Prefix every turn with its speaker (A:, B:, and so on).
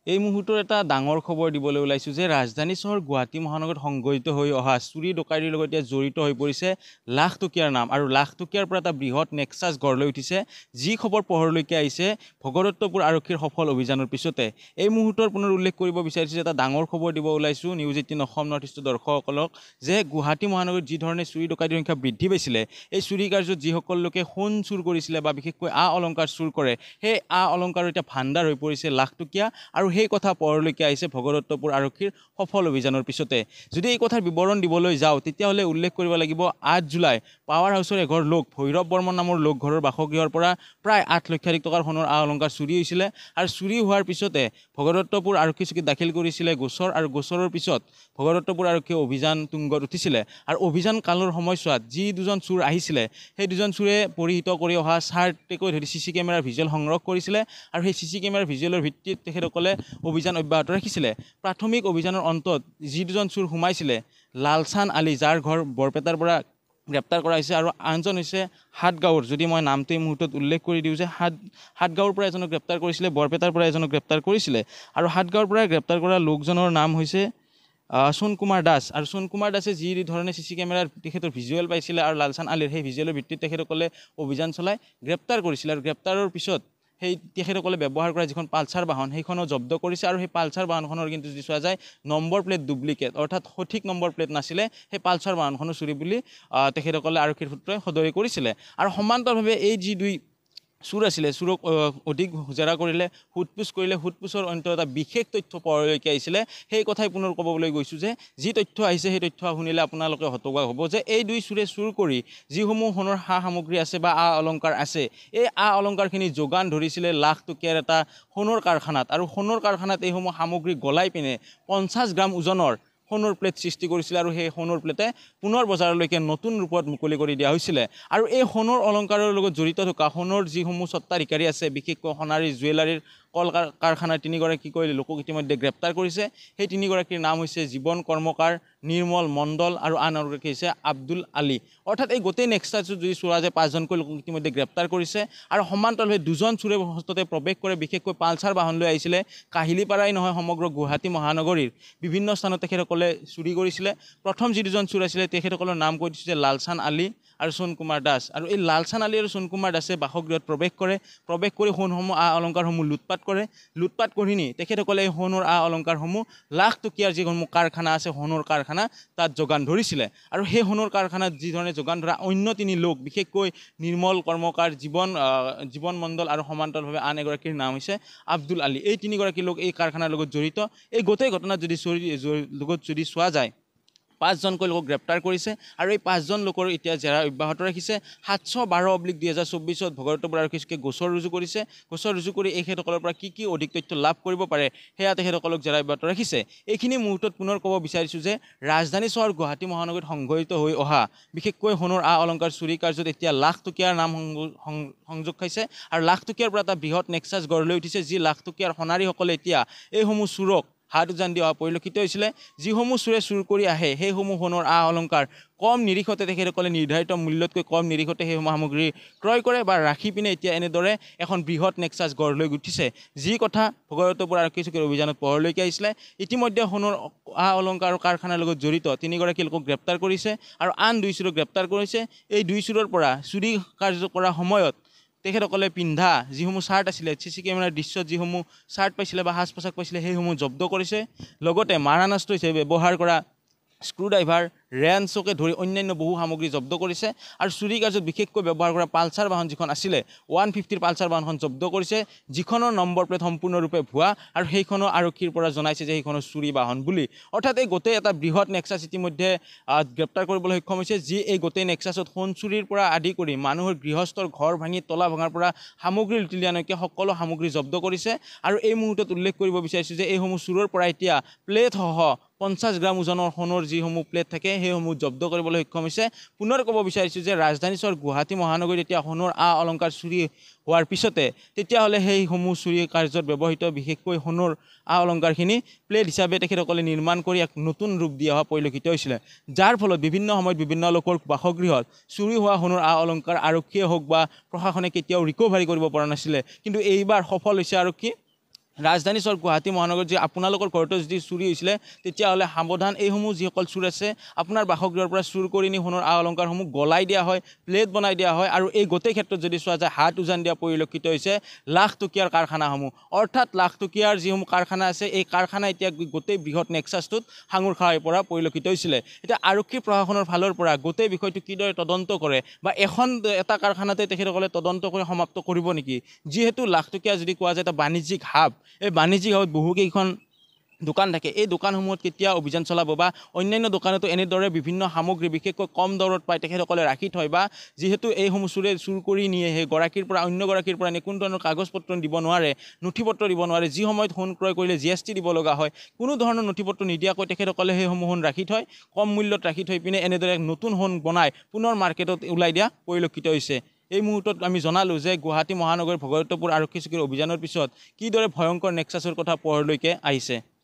A: এই মুহূৰ্তৰ এটা ডাঙৰ খবৰ দিবলৈ ওলাইছো যে ৰাজধানী চহৰ গুৱাহাটী মহানগৰত সংঘটিত হৈ অহা চুৰি ডকাইতিৰ লগত জড়িত হৈ পৰিছে লাখ টকীয়াৰ নাম আৰু লাখ টকীয়াৰ পৰা এটা বৃহৎ নেক্সাছ গঢ় লৈ উঠিছে যি খবৰ পোহৰলৈকে আহিছে ভগদত্তপুৰ আৰক্ষীৰ সফল অভিযানৰ পিছতে এই মুহূৰ্তৰ পুনৰ উল্লেখ কৰিব বিচাৰিছো যে এটা ডাঙৰ খবৰ দিব ওলাইছো নিউজ 18 অসম নৰ্থ ইষ্টৰ দৰ্শকসকলক যে গুৱাহাটী মহানগৰত যি ধৰণে চুৰি ডকাইতিৰ সংখ্যা বৃদ্ধি পাইছিলে এই চুৰি কাৰ্যত যিসকল লোকে সোণ চুৰ কৰিছিলে বা বিশেষকৈ অলংকাৰ চুৰ কৰে সেই অলংকাৰৰ এতিয়া ভাণ্ডাৰ হৈ পৰিছে লাখ টকীয়া আৰু সেই কথা পোহৰলৈকে আহিছে ভগদত্তপুৰ আৰক্ষীৰ সফল অভিযানৰ পিছতে যদি এই কথাৰ বিৱৰণ দিবলৈ যাওঁ তেতিয়াহ'লে উল্লেখ কৰিব লাগিব 8 জুলাই পাৱাৰ হাউচৰ এঘৰ লোক ভৈৰৱ বৰ্মন নামৰ লোক ঘৰৰ বাসগৃহৰ পৰা প্ৰায় 8 লক্ষাধিক টকাৰ সোণৰ অলংকাৰ চুৰি হৈছিলে আৰু চুৰি হোৱাৰ পিছতে ভগদত্তপুৰ আৰক্ষী চকীত দাখিল কৰিছিলে গোচৰ আৰু গোচৰৰ পিছত ভগদত্তপুৰ আৰক্ষীয়ে অভিযান তুংগত উঠিছিলে আৰু অভিযান কালৰ সময়ছোৱাত যি দুজন চুৰ আহিছিলে সেই দুজন চুৰে পৰিহিত কৰি অহা চাৰ্টকৈ ধৰি চিচি কেমেৰাৰ ভিজুৱেল সংগ্ৰহ কৰিছিলে আৰু সেই চিচি কেমেৰাৰ ভিজুৱেলৰ ভিত্তিত তেখেতসকলে অভিযান অব্যাহত ৰাখিছিলে প্ৰাথমিক অভিযানৰ অন্তত যি দুজন চুৰ সোমাইছিলে লালচান আলী যাৰ ঘৰ বৰপেটাৰ পৰা গ্ৰেপ্তাৰ কৰা হৈছে আৰু আনজন হৈছে হাটগাঁৱৰ যদি মই নামটো এই মুহূৰ্তত উল্লেখ কৰি দিওঁ যে হাটগাঁৱৰ পৰা এজনক গ্ৰেপ্তাৰ কৰিছিলে বৰপেটাৰ পৰা এজনক গ্ৰেপ্তাৰ কৰিছিলে আৰু হাটগাঁৱৰ পৰা গ্ৰেপ্তাৰ কৰা লোকজনৰ নাম হৈছে সোণ কুমাৰ দাস আৰু সোণ কুমাৰ দাসে যি ধৰণে চিচি কেমেৰাৰ তেখেতৰ ভিজুৱেল পাইছিলে আৰু লালচান আলীৰ সেই ভিজুৱেলৰ ভিত্তিত তেখেতসকলে অভিযান চলাই গ্ৰেপ্তাৰ কৰিছিলে আৰু গ্ৰেপ্তাৰৰ পিছত সেই তেখেতসকলে ব্যৱহাৰ কৰা যিখন পালচাৰ বাহন সেইখনো জব্দ কৰিছে আৰু সেই পালচাৰ বাহনখনৰ কিন্তু যদি চোৱা যায় নম্বৰ প্লেট ডুপ্লিকেট অৰ্থাৎ সঠিক নম্বৰ প্লেট নাছিলে সেই পালচাৰ বাহনখনো চুৰি বুলি তেখেতসকলে আৰক্ষীৰ সূত্ৰই সদৰি কৰিছিলে আৰু সমান্তৰালভাৱে এই যি দুই চুৰ আছিলে চুৰক অধিক জেৰা কৰিলে সোধপোছ কৰিলে সোধপোছৰ অন্তত এটা বিশেষ তথ্য পোহৰলৈকে আহিছিলে সেই কথাই পুনৰ ক'বলৈ গৈছোঁ যে যি তথ্য আহিছে সেই তথ্য শুনিলে আপোনালোকে হতবাক হ'ব যে এই দুই চুৰে চুৰ কৰি যিসমূহ সোণৰ সা সামগ্ৰী আছে বা অলংকাৰ আছে এই অলংকাৰখিনি যোগান ধৰিছিলে লাখ টকীয়াৰ এটা সোণৰ কাৰখানাত আৰু সোণৰ কাৰখানাত এইসমূহ সামগ্ৰী গলাই পিনে 50 গ্ৰাম ওজনৰ সোণৰ প্লেট সৃষ্টি কৰিছিলে আৰু সেই সোণৰ প্লেটে পুনৰ বজাৰলৈকে নতুন ৰূপত মুকলি কৰি দিয়া হৈছিলে আৰু এই সোণৰ অলংকাৰৰ লগত জড়িত থকা সোণৰ যিসমূহ স্বত্বাধিকাৰী আছে বিশেষকৈ সোণাৰী জুৱেলাৰীৰ কল কাৰখানাৰ 3গৰাকীকৈ লোকক ইতিমধ্যে গ্ৰেপ্তাৰ কৰিছে সেই 3গৰাকীৰ নাম হৈছে জীৱন কৰ্মকাৰ নিৰ্মল মণ্ডল আৰু আন এগৰাকী হৈছে আব্দুল আলী অৰ্থাৎ এই গোটেই নেক্সাছত যদি চোৱা যায় 5জনকৈ লোকক ইতিমধ্যে গ্ৰেপ্তাৰ কৰিছে আৰু সমান্তৰালভাৱে দুজন চোৰে হস্ততে প্ৰৱেশ কৰে বিশেষকৈ পালচাৰ বাহন লৈ আহিছিলে কাহিলীপাৰাই নহয় সমগ্ৰ গুৱাহাটী মহানগৰীৰ বিভিন্ন স্থানত তেখেতসকলে চুৰি কৰিছিলে প্ৰথম যি দুজন চোৰ আছিলে তেখেতসকলৰ নাম কৈ দিছে লালচান আলী আৰু সোণ কুমাৰ দাস আৰু এই লালচান আলী আৰু সোণ কুমাৰ দাসে বাসগৃহত প্ৰৱেশ কৰি সোণসমূহ অলংকাৰসমূহ লুটপাট কৰি নি তেখেতসকলে এই সোণৰ অলংকাৰসমূহ লাখ টকীয়াৰ যিসমূহ কাৰখানা আছে সোণৰ কাৰখানা তাত যোগান ধৰিছিলে আৰু সেই সোণৰ কাৰখানাত যি ধৰণে যোগান ধৰা অন্য 3 লোক বিশেষকৈ নিৰ্মল কৰ্মকাৰ জীৱন মণ্ডল আৰু সমান্তৰালভাৱে আন এগৰাকীৰ নাম হৈছে আব্দুল আলী এই 3গৰাকী লোক এই কাৰখানাৰ লগত জড়িত এই গোটেই ঘটনাত যদি চোৱা যায় 5জনকৈ লোকক গ্ৰেপ্তাৰ কৰিছে আৰু এই 5জন লোকৰ এতিয়া জেৰা অব্যাহত ৰাখিছে 712/2024ত ভগদত্তপুৰ আৰক্ষীয়ে গোচৰ ৰুজু কৰিছে গোচৰ ৰুজু কৰি এইসকলৰ পৰা কি অধিক তথ্য লাভ কৰিব পাৰে সেয়া তেখেতসকলক জেৰা অব্যাহত ৰাখিছে এইখিনি মুহূৰ্তত পুনৰ ক'ব বিচাৰিছোঁ যে ৰাজধানী চহৰ গুৱাহাটী মহানগৰীত সংঘটিত হৈ অহা বিশেষকৈ সোণৰ অলংকাৰ চুৰি কাৰ্যত এতিয়া লাখ টকীয়াৰ নাম সংযোগ খাইছে আৰু লাখ টকীয়াৰ পৰা এটা বৃহৎ নেক্সাছ গঢ় লৈ উঠিছে যি লাখ টকীয়াৰ সোণাৰীসকলে এতিয়া এইসমূহ চুৰক হাত উজান দিয়া পৰিলক্ষিত হৈছিলে যিসমূহ চুৰে চুৰ কৰি আহে সেইসমূহ সোণৰ অলংকাৰ কম নিৰিখতে তেখেতসকলে নিৰ্ধাৰিত মূল্যতকৈ কম নিৰিখতে সেইসমূহ সামগ্ৰী ক্ৰয় কৰে বা ৰাখি পিনে এতিয়া এনেদৰে এখন বৃহৎ নেক্সাছ গঢ় লৈ উঠিছে যি কথা ভগদত্তপুৰ আৰক্ষী চকীৰ অভিযানত পোহৰলৈকে আহিছিলে ইতিমধ্যে সোণৰ অলংকাৰ কাৰখানাৰ লগত জড়িত 3গৰাকী লোকক গ্ৰেপ্তাৰ কৰিছে আৰু আন 2 চুৰক গ্ৰেপ্তাৰ কৰিছে এই 2 চুৰৰ পৰা চুৰি কাৰ্য কৰাৰ সময়ত তেখেতসকলে পিন্ধা যিসমূহ চাৰ্ট আছিলে চিচি কেমেৰাৰ দৃশ্যত যিসমূহ চাৰ্ট পাইছিলে বা সাজ পোছাক পাইছিলে সেইসমূহ জব্দ কৰিছে লগতে মাৰানাস্ত্ৰ হিচাপে ব্যৱহাৰ কৰা স্ক্ৰুড্ৰাইভাৰ ৰেঞ্চকে ধৰি অন্যান্য বহু সামগ্ৰী জব্দ কৰিছে আৰু চুৰি কাৰ্যত বিশেষকৈ ব্যৱহাৰ কৰা পালচাৰ বাহন যিখন আছিলে 150ৰ পালচাৰ বাহনখন জব্দ কৰিছে যিখনৰ নম্বৰ প্লেট সম্পূৰ্ণৰূপে ভুৱা আৰু সেইখনো আৰক্ষীৰ পৰা জনাইছে যে সেইখনো চুৰি বাহন বুলি অৰ্থাৎ এই গোটেই এটা বৃহৎ নেক্সাছ ইতিমধ্যে গ্ৰেপ্তাৰ কৰিবলৈ সক্ষম হৈছে যি এই গোটেই নেক্সাছত সোণ চুৰিৰ পৰা আদি কৰি মানুহৰ গৃহস্থৰ ঘৰ ভাঙি তলা ভঙাৰ পৰা সামগ্ৰী লুটি আনলৈকে সকলো সামগ্ৰী জব্দ কৰিছে আৰু এই মুহূৰ্তত উল্লেখ কৰিব বিচাৰিছোঁ যে এইসমূহ চুৰৰ পৰা এতিয়া প্লেটসহ 50 গ্ৰাম ওজনৰ সোণৰ যিসমূহ প্লেট থাকে সেইসমূহ জব্দ কৰিবলৈ সক্ষম হৈছে পুনৰ ক'ব বিচাৰিছোঁ যে ৰাজধানী চহৰ গুৱাহাটী মহানগৰীত এতিয়া সোণৰ অলংকাৰ চুৰি হোৱাৰ পিছতে তেতিয়াহ'লে সেইসমূহ চুৰি কাৰ্যত ব্যৱহৃত বিশেষকৈ সোণৰ অলংকাৰখিনি প্লেট হিচাপে তেখেতসকলে নিৰ্মাণ কৰি এক নতুন ৰূপ দিয়া হোৱা পৰিলক্ষিত হৈছিলে যাৰ ফলত বিভিন্ন সময়ত বিভিন্ন লোকৰ বাসগৃহত চুৰি হোৱা সোণৰ অলংকাৰ আৰক্ষীয়ে হওক বা প্ৰশাসনে কেতিয়াও ৰিকভাৰী কৰিব পৰা নাছিলে কিন্তু এইবাৰ সফল হৈছে আৰক্ষী ৰাজধানী চহৰ গুৱাহাটী মহানগৰত যে আপোনালোকৰ ঘৰতো যদি চুৰি হৈছিলে তেতিয়াহ'লে সাৱধান এইসমূহ যিসকল চোৰ আছে আপোনাৰ বাসগৃহৰ পৰা চুৰ কৰি নি সোণৰ আ অলংকাৰসমূহ গলাই দিয়া হয় প্লেট বনাই দিয়া হয় আৰু এই গোটেই ক্ষেত্ৰত যদি চোৱা যায় হাত উজান দিয়া পৰিলক্ষিত হৈছে লাখ টকীয়াৰ কাৰখানাসমূহ অৰ্থাৎ লাখ টকীয়াৰ যিসমূহ কাৰখানা আছে এই কাৰখানা এতিয়া গোটেই বৃহৎ নেক্সাছটোত সাঙুৰ খাই পৰা পৰিলক্ষিত হৈছিলে এতিয়া আৰক্ষী প্ৰশাসনৰ ফালৰ পৰা গোটেই বিষয়টো কিদৰে তদন্ত কৰে বা এটা কাৰখানাতে তেখেতসকলে তদন্ত কৰি সমাপ্ত কৰিব নেকি যিহেতু লাখ টকীয়া যদি কোৱা যায় এটা বাণিজ্যিক হাব এই বাণিজ্যিক হাবত বহুকেইখন দোকান থাকে এই দোকানসমূহত কেতিয়া অভিযান চলাব বা অন্যান্য দোকানতো এনেদৰে বিভিন্ন সামগ্ৰী বিশেষকৈ কম দৰত পাই তেখেতসকলে ৰাখি থয় বা যিহেতু এইসমূহ চুৰ কৰি নিয়ে সেই গৰাকীৰ পৰা অন্য গৰাকীৰ পৰা কোনো ধৰণৰ কাগজ পত্ৰ দিব নোৱাৰে নথি পত্ৰ দিব নোৱাৰে যি সময়ত সোণ ক্ৰয় কৰিলে GST দিব লগা হয় কোনো ধৰণৰ নথি পত্ৰ নিদিয়াকৈ তেখেতসকলে সেইসমূহ সোণ ৰাখি থয় কম মূল্যত ৰাখি থৈ পিনে এনেদৰে নতুন সোণ বনাই পুনৰ মাৰ্কেটত ওলাই দিয়া পৰিলক্ষিত হৈছে এই মুহূৰ্তত আমি জনালোঁ যে গুৱাহাটী মহানগৰ ভগৱতপুৰ আৰক্ষী চকীৰ অভিযানৰ পিছত কিদৰে ভয়ংকৰ নেক্সাছৰ কথা পোহৰলৈকে আহিছে